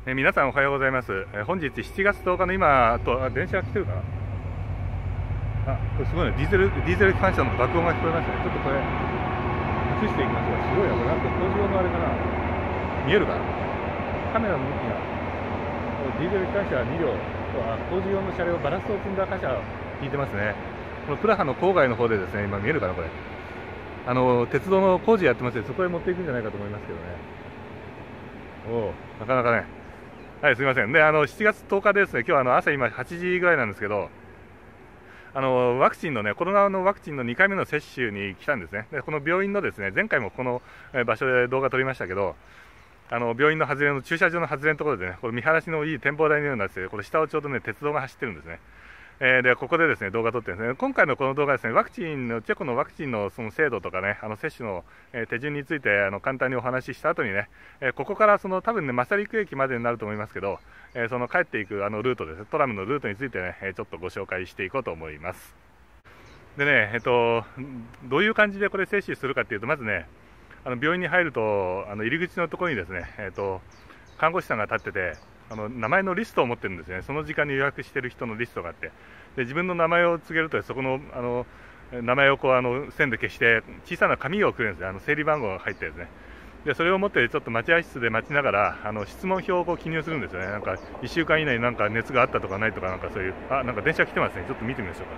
皆さんおはようございます。本日7月10日の今と電車が来てるかな。これすごいね。ディーゼル機関車の爆音が聞こえますね。ちょっとこれ映していきましょう。すごいな。これなんか工事用のあれかな。見えるかな。カメラの向きがディーゼル機関車2両と工事用の車両バラストを積んだ貨車を引いてますね。このプラハの郊外の方でですね、今見えるかなこれ。鉄道の工事やってますので、そこへ持っていくんじゃないかと思いますけどね。なかなかね。はい、すみません。で、7月10日ですね、今日朝今8時ぐらいなんですけど、ワクチンのね、コロナのワクチンの2回目の接種に来たんですね。で、この病院のですね、前回もこの場所で動画撮りましたけど、病院の外れの駐車場の外れのところでね、これ見晴らしのいい展望台のようになってて、これ下をちょうどね、鉄道が走ってるんですね。で、ここでですね、動画撮ってるんですね。今回のこの動画ですね、チェコのワクチンのその制度とかね、接種の手順について簡単にお話しした後にね、ここから多分ね、マサリク駅までになると思いますけど、その帰っていくルートですね、トラムのルートについてね、ちょっとご紹介していこうと思います。でね、どういう感じでこれ接種するかっていうと、まずね、病院に入ると、入り口のところにですね、看護師さんが立ってて、名前のリストを持ってるんですね。その時間に予約してる人のリストがあって、で自分の名前を告げると、そこの名前を線で消して小さな紙をくれるんですね。整理番号が入ってるんですね。でそれを持ってちょっと待合室で待ちながら質問票を記入するんですよね。なんか1週間以内になんか熱があったとかないとか、なんかそういうなんか電車来てますね。ちょっと見てみましょ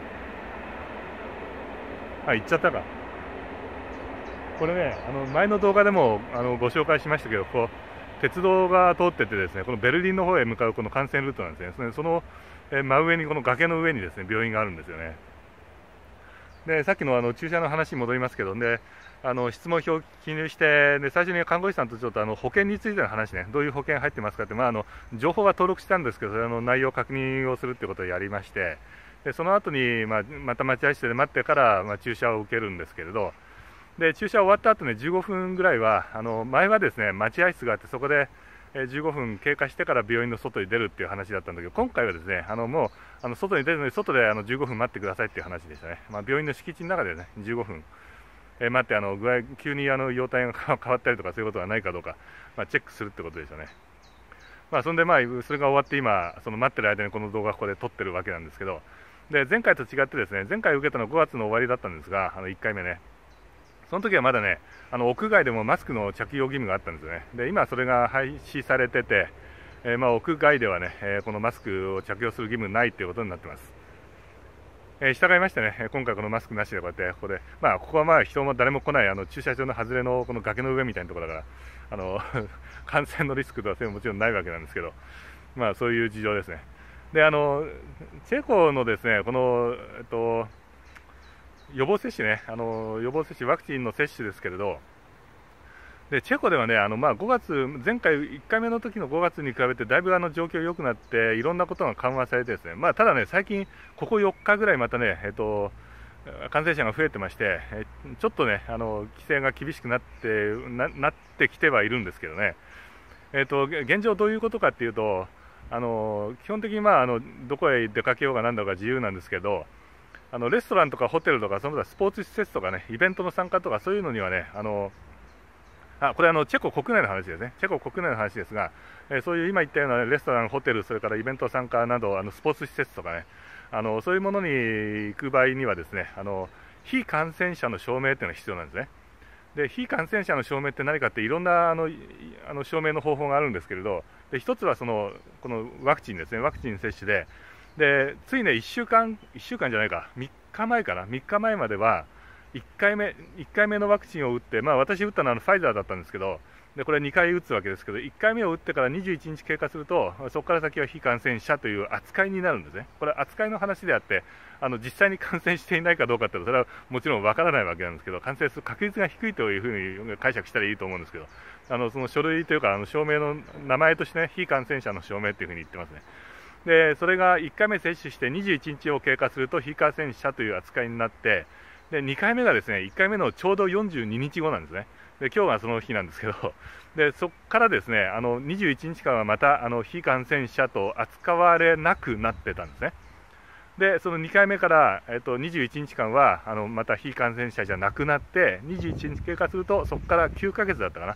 うか。行っちゃったか。これね、前の動画でもご紹介しましたけど、鉄道が通っててですね、このベルリンの方へ向かうこの幹線ルートなんですね。その真上に、この崖の上にですね、病院があるんですよね。で、さっきの注射の話に戻りますけど、で質問票を記入して、で最初に看護師さんとちょっと保険についての話ね、どういう保険入ってますかって、情報は登録したんですけど、それ内容を確認をするってことをやりまして、でその後に、また待合室で待ってから、注射を受けるんですけれど、で注射終わった後ね、15分ぐらいは前はですね、待合室があって、そこで15分経過してから病院の外に出るっていう話だったんだけど、今回はですね、もう外に出るのに外で15分待ってくださいっていう話でしたね。病院の敷地の中でね、15分待って、急に容体が変わったりとかそういうことがないかどうか、チェックするってことですよね。そんでそれが終わって今、その待ってる間にこの動画ここで撮ってるわけなんですけど、で前回と違ってですね、前回受けたの5月の終わりだったんですが、1回目ね、その時はまだね、屋外でもマスクの着用義務があったんですよね。で今それが廃止されてて、屋外ではね、このマスクを着用する義務ないということになってます。従いましてね、今回このマスクなしでこうやってここで、ここは人も誰も来ない駐車場の外れのこの崖の上みたいなところだから感染のリスクとはもちろんないわけなんですけど、そういう事情ですね。でチェコのですね、この予防接種ね、予防接種、ワクチンの接種ですけれど、でチェコではね、5月、前回1回目の時の5月に比べてだいぶ状況良くなって、いろんなことが緩和されてですね、ただね、最近、ここ4日ぐらいまたね、感染者が増えてまして、ちょっとね、規制が厳しくなってきてはいるんですけどね、現状どういうことかっていうと、基本的にどこへ出かけようがなんだか自由なんですけど、レストランとかホテルとか、その他スポーツ施設とかね、イベントの参加とか、そういうのにはね、これチェコ国内の話ですね、チェコ国内の話ですが、そういう今言ったようなレストラン、ホテル、それからイベント参加など、スポーツ施設とかね、そういうものに行く場合にはですね、非感染者の証明っていうのが必要なんですね。で非感染者の証明って何かって、いろんな証明の方法があるんですけれど、で一つはこのワクチンですね、ワクチン接種で、ついね、1週間じゃないか、3日前かな、3日前までは、1回目のワクチンを打って、私打ったのはファイザーだったんですけど、でこれ2回打つわけですけど、1回目を打ってから21日経過すると、そこから先は非感染者という扱いになるんですね。これは扱いの話であって、実際に感染していないかどうかって、それはもちろんわからないわけなんですけど、感染する確率が低いというふうに解釈したらいいと思うんですけど、その書類というか、証明の名前としてね、非感染者の証明というふうに言ってますね。でそれが1回目接種して21日を経過すると非感染者という扱いになって、で2回目がですね、1回目のちょうど42日後なんですね。で今日がその日なんですけど、でそこからですね、21日間はまた非感染者と扱われなくなってたんですね。でその2回目から、21日間はまた非感染者じゃなくなって、21日経過すると、そこから9ヶ月だったかな、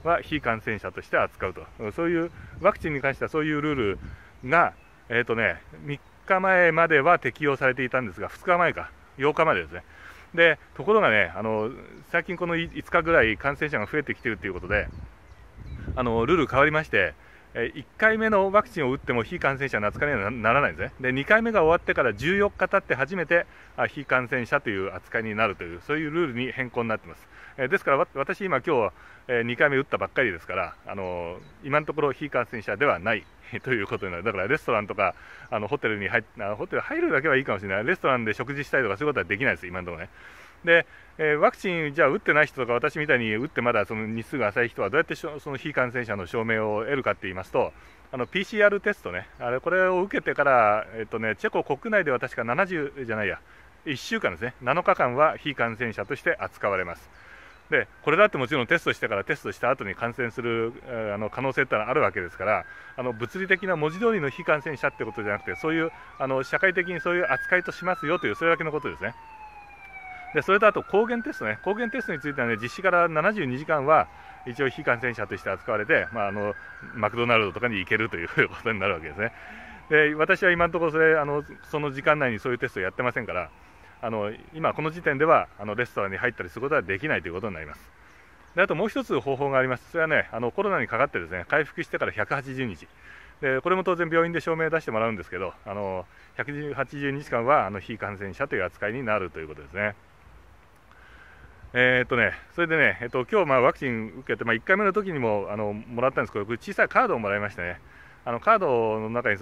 は非感染者として扱うと、そういうワクチンに関してはそういうルールが、3日前までは適用されていたんですが、2日前か、8日までですね。でところがね、最近この5日ぐらい感染者が増えてきているということで、ルール変わりまして、1回目のワクチンを打っても非感染者の扱いにはならないんですね。で2回目が終わってから14日経って初めて非感染者という扱いになるという、そういうルールに変更になっています。ですから私今日2回目打ったばっかりですから、今のところ非感染者ではないということになる。だからレストランとかホテルに入るだけはいいかもしれない。レストランで食事したりとかそういうことはできないです、今のところね。でワクチンじゃあ打ってない人とか、私みたいに打ってまだその日数が浅い人はどうやってその非感染者の証明を得るかって言いますと、PCR テストね、これを受けてから、チェコ国内では確か1週間ですね、7日間は非感染者として扱われます。でこれだってもちろんテストしてからテストした後に感染する可能性ってのはあるわけですから、物理的な文字通りの非感染者ってことじゃなくて、そういう社会的にそういう扱いとしますよという、それだけのことですね。でそれとあと抗原テストね、抗原テストについてはね、実施から72時間は一応非感染者として扱われて、マクドナルドとかに行けるということになるわけですね。で私は今のところその時間内にそういうテストをやってませんから、今この時点ではレストランに入ったりすることはできないということになります。であともう一つ方法があります。それはね、コロナにかかってですね、回復してから180日で、これも当然病院で証明を出してもらうんですけど、180日間は非感染者という扱いになるということですね。それでね、今日ワクチン受けて、1回目の時にももらったんですけど、これ小さいカードをもらいましてね、カードの中に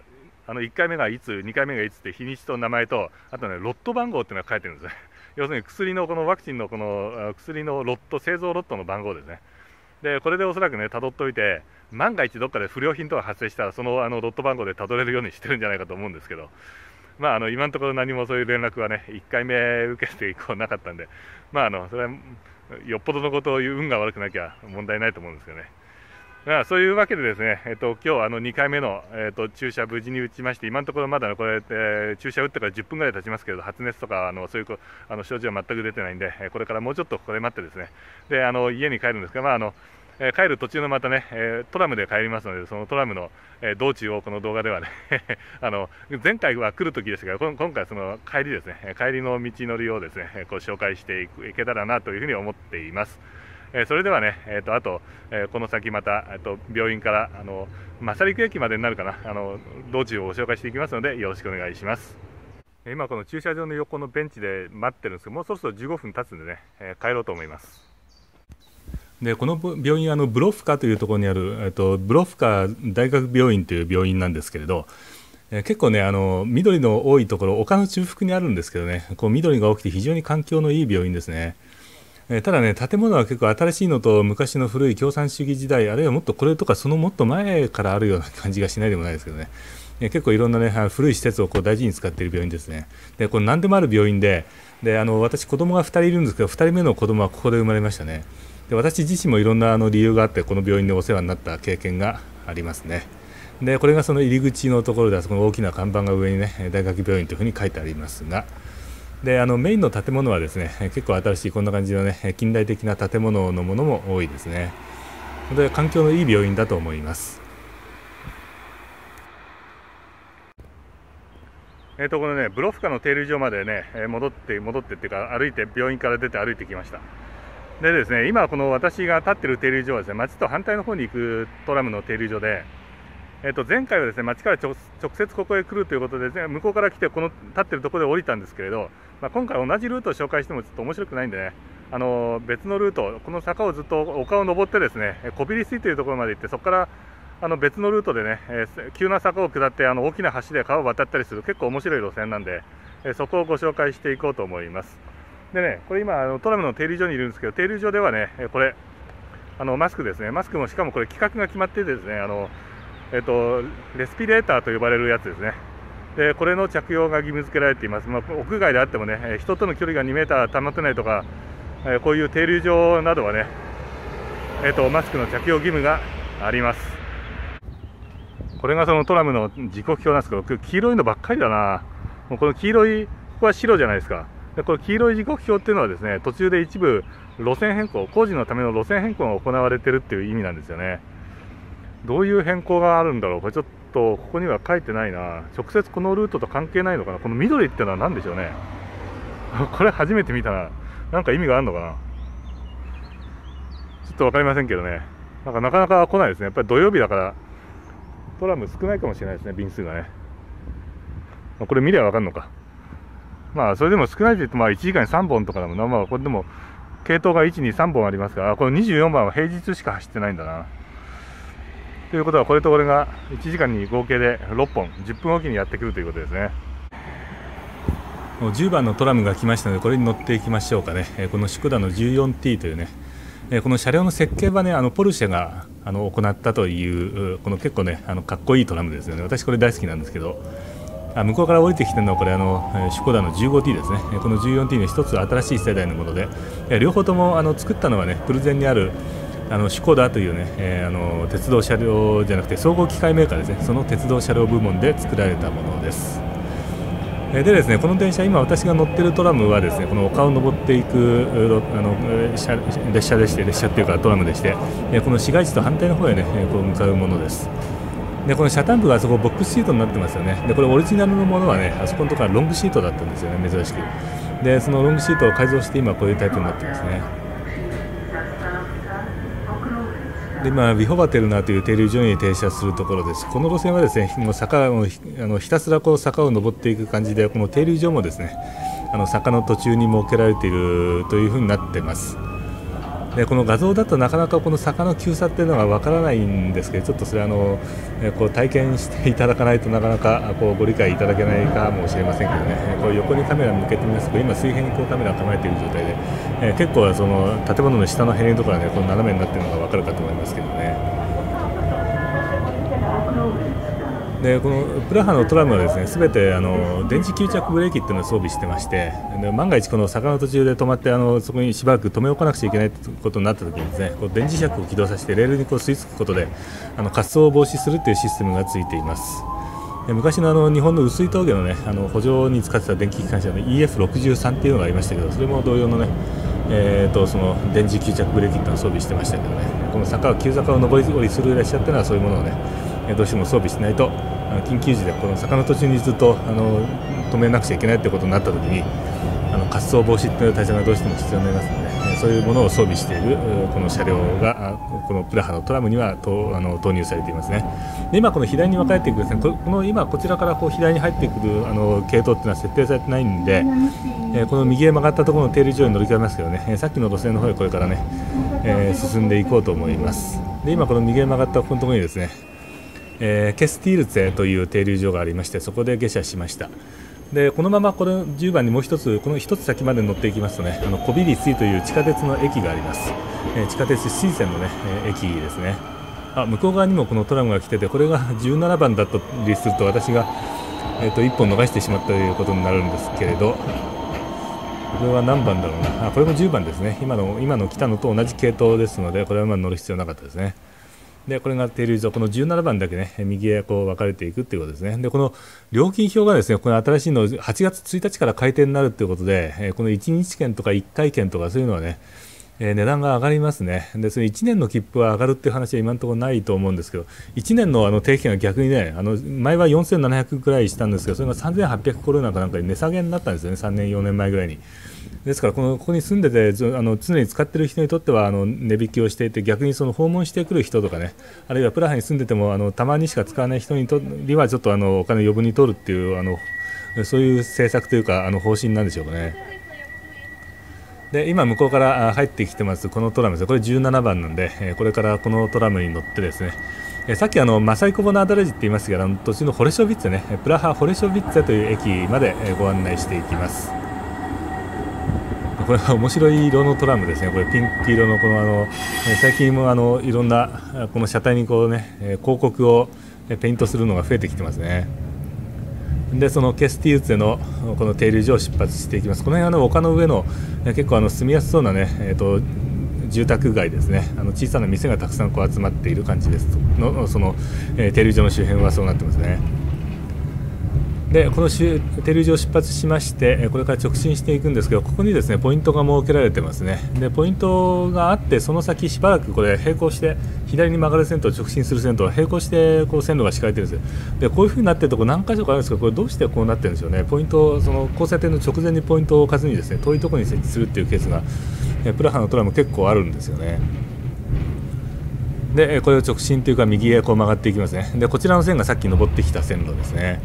1回目がいつ、2回目がいつって日にちと名前と、あとね、ロット番号っていうのが書いてるんですね。要するに薬のこのワクチンのこの薬のロット、製造ロットの番号ですね。でこれでおそらくね、辿っておいて、万が一どっかで不良品とか発生したら、そのロット番号で辿れるようにしてるんじゃないかと思うんですけど、今のところ何もそういう連絡はね、1回目受けて以降なかったんで、それはよっぽどのことを言う運が悪くなきゃ問題ないと思うんですよね。そういうわけでですね、今日2回目の、注射無事に打ちまして、今のところまだこれ、注射打ってから10分ぐらい経ちますけど、発熱とかそういう症状は全く出てないんで、これからもうちょっとここで待ってですね、で家に帰るんですが、帰る途中のまたね、トラムで帰りますので、そのトラムの、道中をこの動画ではね前回は来る時でしたが、今回はその帰りですね、帰りの道のりをですね、紹介していけたらなというふうに思っています。それではね、あと、この先また病院からマサリク駅までになるかな、道中をご紹介していきますので、よろしくお願いします。今この駐車場の横のベンチで待ってるんですけど、もうそろそろ15分経つんでね、帰ろうと思います。でこの病院ブロフカというところにある、ブロフカ大学病院という病院なんですけれど、結構ね緑の多いところ、丘の中腹にあるんですけどね、こう緑が多くて非常に環境のいい病院ですね。ただね、建物は結構新しいのと昔の古い共産主義時代、あるいはもっとこれとかそのもっと前からあるような感じがしないでもないですけどね、結構いろんなね古い施設をこう大事に使っている病院ですね。でこれ何でもある病院で、私子供が2人いるんですけど、2人目の子供はここで生まれましたね。で私自身もいろんな理由があってこの病院でお世話になった経験がありますね。でこれがその入り口のところで、あそこの大きな看板が上にね、大学病院というふうに書いてありますが、でメインの建物はですね、結構新しいこんな感じのね近代的な建物のものも多いですね。で環境のいい病院だと思います。このねブロフカの停留所までね、戻ってっていうか、歩いて、病院から出て歩いてきました。でですね、今この私が立っている停留所はですね、町と反対の方に行くトラムの停留所で、前回はですね、町から直接ここへ来るということで、向こうから来てこの立っているところで降りたんですけれど、今回同じルートを紹介してもちょっと面白くないんでね、別のルート、この坂をずっと丘を登ってですね、コビリスイというところまで行って、そこから別のルートでね、急な坂を下って大きな橋で川を渡ったりする結構面白い路線なんで、そこをご紹介していこうと思います。でね、これ今トラムの停留所にいるんですけど、停留所ではね、これマスクですね、マスクもしかもこれ規格が決まっててですね、レスピレーターと呼ばれるやつですね。でこれの着用が義務付けられています。屋外であってもね、人との距離が2メーター保てないとか、こういう停留所などはね、マスクの着用義務があります。これがそのトラムの時刻表なんですけど、黄色いのばっかりだな。もうこの黄色い、ここは白じゃないですか。 でこの黄色い時刻表っていうのはですね、途中で一部路線変更、工事のための路線変更が行われているっていう意味なんですよね。どういう変更があるんだろう、これちょっとここには書いてないな。直接このルートと関係ないのかな。この緑っていうのは何でしょうね。これ初めて見たな。なんか意味があるのかな。ちょっと分かりませんけどね。なかなか来ないですね。やっぱり土曜日だからトラム少ないかもしれないですね、便数がね。これ見れば分かるのか。まあそれでも少ないと言っても1時間に3本とかだもんな。まあこれでも系統が1、2、3本ありますから、この24番は平日しか走ってないんだな。ということはこれとこれが1時間に合計で6本、10分おきにやってくるということですね。もう10番のトラムが来ましたので、これに乗っていきましょうかね。このシュコダの 14T というね、この車両の設計はね、ポルシェが行ったという、この結構ね、かっこいいトラムですよね。私これ大好きなんですけど、向こうから降りてきてるのはこれシュコダの 15T ですね。この 14T の一つ新しい世代のもので、両方とも作ったのはね、プルゼンにあるシュコダというね、鉄道車両じゃなくて総合機械メーカーですね。その鉄道車両部門で作られたものです。でですね、この電車、今私が乗っているトラムはですね、この丘を登っていく列車でして、列車っていうかトラムでして、この市街地と反対の方へね、こう向かうものです。でこの車単部があそこボックスシートになってますよね。でこれオリジナルのものはね、あそこのところはロングシートだったんですよね、珍しく。でそのロングシートを改造して今こういうタイプになってますね。で今ヴィホバテルナという停留所に停車するところです。この路線はですね、もう坂をひたすらこう坂を登っていく感じで、この停留所もですね、坂の途中に設けられているというふうになっています。でこの画像だとなかなかこの坂の急さっていうのがわからないんですけど、ちょっとそれこう体験していただかないとなかなかこうご理解いただけないかもしれませんけどね、こう横にカメラ向けてみますと、今水平にこうカメラを構えている状態で、結構その建物の下のへりのところはね、この斜めになっているのがわかるかと思いますけどね。でこのプラハのトラムはですね、すべて電磁吸着ブレーキっていうのを装備してまして、で万が一この坂の途中で止まってそこにしばらく止め置かなくちゃいけないということになったときにですね、こう電磁石を起動させてレールにこう吸い付くことで滑走を防止するというシステムがついています。で昔の日本の碓氷峠のね補助に使ってた電気機関車の EF63 っていうのがありましたけど、それも同様のねその電磁吸着ブレーキっていうのを装備してましたけどね、この急坂を上り下りする列車っていうのはそういうものをねどうしても装備しないと、緊急時でこの坂の途中にずっと止めなくちゃいけないということになったときに滑走防止という対策がどうしても必要になりますので、そういうものを装備しているこの車両がこのプラハのトラムには投入されていますね。で今この左に分かれていくですね、この今こちらからこう左に入ってくる系統っていうのは設定されてないんで、この右へ曲がったところの停留所に乗り換えますけどね、さっきの路線の方へこれからね、進んでいこうと思います。で今この右へ曲がったここのところにですね、ケスティールツェという停留所がありまして、そこで下車しました。でこのままこの10番にもう一つ、この一つ先まで乗っていきますとね、コビリスイという地下鉄の駅があります。地下鉄シーセンのね駅ですね。向こう側にもこのトラムが来てて、これが17番だったりすると私が1本逃してしまったということになるんですけれど、これは何番だろうな。これも10番ですね。今の来たのと同じ系統ですので、これは乗る必要なかったですね。でこれが停留所、この17番だけね右へこう分かれていくということですね。でこの料金表がですね、この新しいの8月1日から改定になるということで、この1日券とか1回券とかそういうのはね、値段が上がりますね。でその1年の切符は上がるっていう話は今のところないと思うんですけど、1年の定期券が逆にね、前は4700くらいしたんですけど、それが3800コロナかなんかに値下げになったんですよね、3年4年前ぐらいに。ですからここに住んでて常に使っている人にとっては値引きをしていて、逆にその訪問してくる人とかね、あるいはプラハに住んでてもたまにしか使わない人にとってはちょっとお金を余分に取るっていうそういう政策というか方針なんでしょうかね。で今向こうから入ってきてますこのトラムです。これ17番なんで、これからこのトラムに乗ってですね、さっきマサイコボナーダレジって言いましたが、途中のホレショビッツェね、プラハホレショビッツェという駅までご案内していきます。これは面白い色のトラムですね。これピンク色の最近もいろんなこの車体にこうね広告をペイントするのが増えてきてますね。でそのケスティウツェのこの停留所を出発していきます。この辺は丘の上の結構住みやすそうなね住宅街ですね。小さな店がたくさんこう集まっている感じですの停留所の周辺はそうなってますね。 でこの停留所を出発しましてこれから直進していくんですけど、ここにですねポイントが設けられてますね。でポイントがあって、その先しばらくこれ並行して左に曲がる線と直進する線と並行してこう線路が敷かれてるんですよ。でこういう風になっているとこ何箇所かあるんですけど、これどうしてこうなってるんでしょうね。ポイントその交差点の直前にポイントを置かずにですね遠いところに設置するっていうケースがプラハのトラム結構あるんですよね。でこれを直進というか右へこう曲がっていきますね。でこちらの線がさっき登ってきた線路ですね。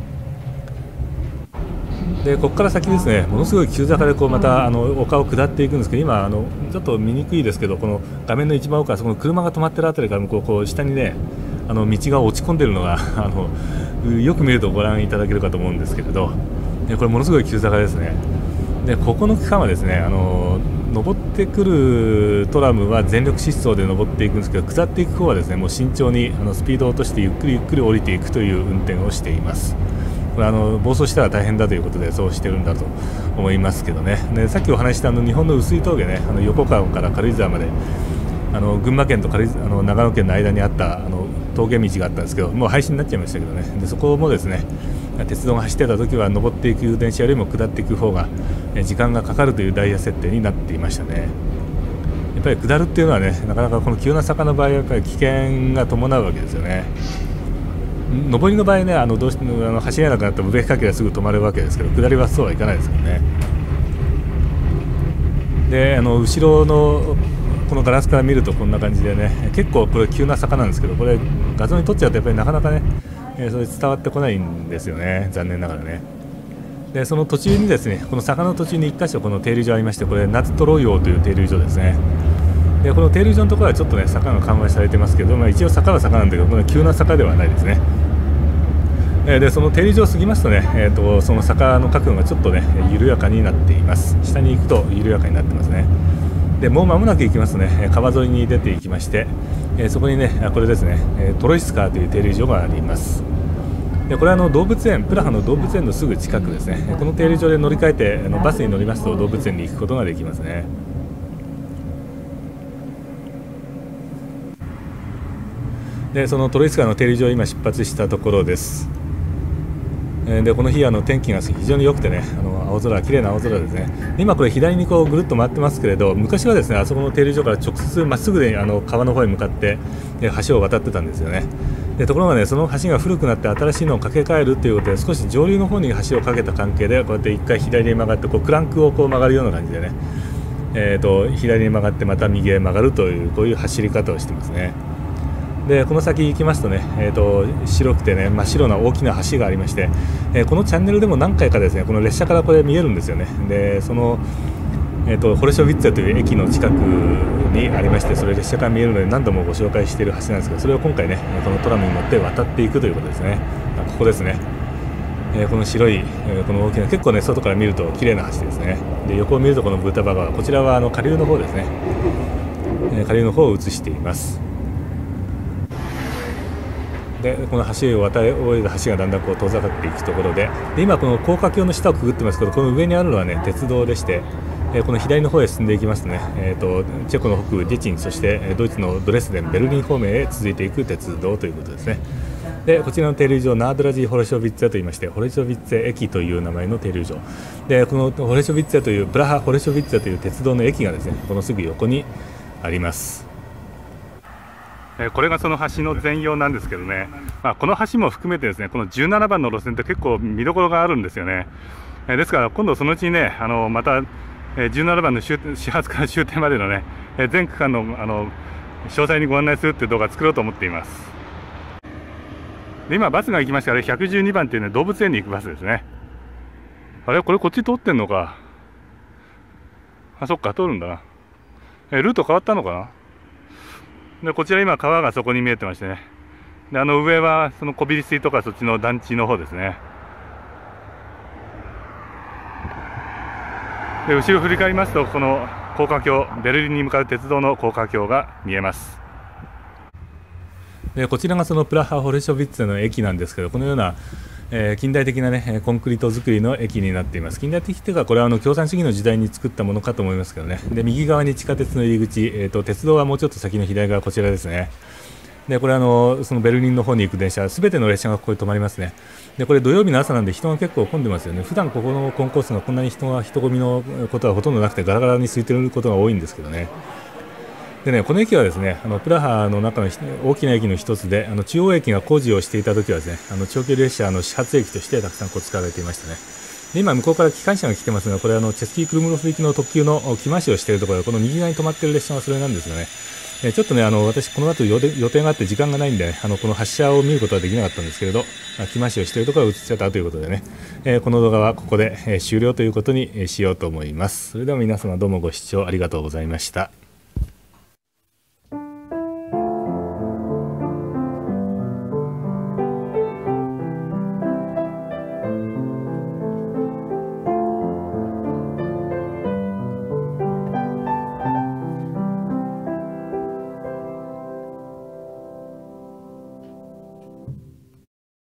でここから先ですね、ものすごい急坂でこうまた丘を下っていくんですけど、今ちょっと見にくいですけど、この画面の一番奥からそこの車が止まってるあたりからこう下にね道が落ち込んでるのがよく見るとご覧いただけるかと思うんですけれど、これものすごい急坂ですね。でここの区間はですね登ってくるトラムは全力疾走で登っていくんですけど、下っていく方はですねもう慎重にスピードを落としてゆっくりゆっくり降りていくという運転をしています。これ暴走したら大変だということでそうしてるんだと思いますけどね。でさっきお話した日本の碓氷峠ね、横川から軽井沢まで群馬県と長野県の間にあった峠道があったんですけど、もう廃止になっちゃいましたけどね。でそこもですね鉄道が走ってた時は登っていく電車よりも下っていく方が時間がかかるというダイヤ設定になっていましたね。やっぱり下るっていうのはね、なかなかこの急な坂の場合はやっぱり危険が伴うわけですよね。上りの場合ねどうしても走れなくなったらブレーキかけがすぐ止まるわけですけど、下りはそうはいかないですよね。で後ろのこのガラスから見るとこんな感じでね、結構これ急な坂なんですけど、これ画像に撮っちゃうとやっぱりなかなかねそれ伝わってこないんですよね、残念ながらね。でその途中にですね、この坂の途中に1箇所この停留所ありまして、これ夏トロ用という停留所ですね。でこの停留所のところはちょっとね坂が緩和されてますけど、一応坂は坂なんだけど、この急な坂ではないですね。でその停留所を過ぎますとね、その坂の角度がちょっとね緩やかになっています。下に行くと緩やかになってますね。でもう間もなく行きますとね、川沿いに出ていきまして、そこにねこれですねトロイスカーという停留所があります。でこれは動物園、プラハの動物園のすぐ近くですね。この停留所で乗り換えてバスに乗りますと動物園に行くことができますね。でそのトロイスカーの停留所を今出発したところです。でこの日天気が非常に良くてね、青空、綺麗な青空ですね。で今これ左にこうぐるっと回ってますけれど、昔はですねあそこの停留所から直接まっすぐで川の方へ向かって橋を渡ってたんですよね。でところがねその橋が古くなって新しいのを架け替えるということで、少し上流の方に橋を架けた関係でこうやって一回左に曲がってこうクランクをこう曲がるような感じでね、左に曲がってまた右へ曲がるというこういう走り方をしてますね。でこの先行きますとね、白くてね真っ白な大きな橋がありまして、このチャンネルでも何回かですねこの列車からこれ見えるんですよね。でその、ホレショビッツェという駅の近くにありまして、それ列車から見えるので何度もご紹介している橋なんですけど、それを今回ねこのトラムに乗って渡っていくということですね。ここですね。この白い、この大きな結構ね外から見ると綺麗な橋ですね。で横を見るとこのブータバ川、こちらは下流の方ですね。下流の方を映しています。でこの橋を渡り終えた橋がだんだんこう遠ざかっていくところで、今この高架橋の下をくぐってますけど、この上にあるのはね鉄道でして、この左の方へ進んでいきますとね、チェコの北部ディチン、そしてドイツのドレスデン、ベルリン方面へ続いていく鉄道ということですね。でこちらの停留所ナードラジー・ホレショビッツェといいまして、ホレショビッツェ駅という名前の停留所で、このホレショビッツェというプラハ・ホレショビッツェという鉄道の駅がですねこのすぐ横にあります。これがその橋の全容なんですけどね、この橋も含めてですねこの17番の路線って結構見どころがあるんですよね。ですから今度そのうちにねまた17番の始発から終点までのね全区間の詳細にご案内するっていう動画を作ろうと思っています。で今バスが行きましたから112番っていうね動物園に行くバスですね。あれこれこっち通ってんのか。そっか通るんだな。ルート変わったのかな。でこちら今川がそこに見えてましてね、で上はその小ビ水とかそっちの団地の方ですね。で後ろ振り返りますとこの高架橋、ベルリンに向かう鉄道の高架橋が見えます。でこちらがそのプラハ・ホレショビッツェの駅なんですけど、このような近代的な、ね、コンクリート造りの駅になっています。近代的というかこれは共産主義の時代に作ったものかと思いますけどね。で右側に地下鉄の入り口、鉄道はもうちょっと先の左側こちらですね。 でこれそのベルリンの方に行く電車、すべての列車がここで止まりますね。でこれ土曜日の朝なんで人が結構混んでますよね。普段ここのコンコースがこんなに人混みのことはほとんどなくて、ガラガラに空いていることが多いんですけどね。でね、この駅はですね、プラハの中の大きな駅の一つで、中央駅が工事をしていた時はですね、長距離列車の始発駅としてたくさん使われていましたね。で今向こうから機関車が来てますが、これチェスキークルムロフ行きの特急の木増しをしているところで、この右側に止まっている列車がそれなんですよね。ちょっとね、私この後予定があって時間がないんで、この発車を見ることはできなかったんですけれど、木増しをしているところが映っちゃったということでね、この動画はここで終了ということにしようと思います。それでは皆様どうもご視聴ありがとうございました。